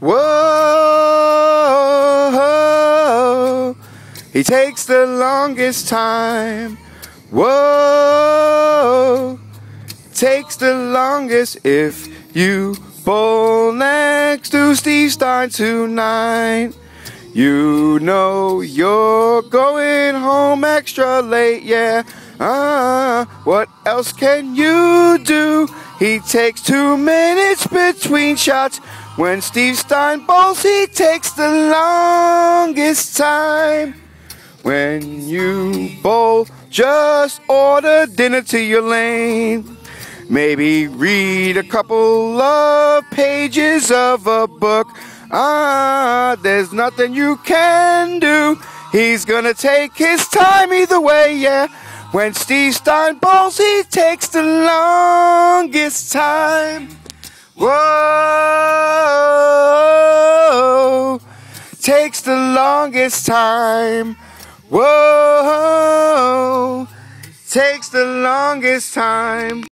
Whoa, he takes the longest time. Whoa, takes the longest if you bowl next to Steve Stein tonight. You know you're going home extra late, yeah. What else can you do? He takes 2 minutes between shots. When Steve Stein bowls, he takes the longest time. When you bowl, just order dinner to your lane. Maybe read a couple of pages of a book. There's nothing you can do. He's gonna take his time either way, yeah. When Steve Stein bowls, he takes the longest time. Whoa, takes the longest time. Whoa, takes the longest time.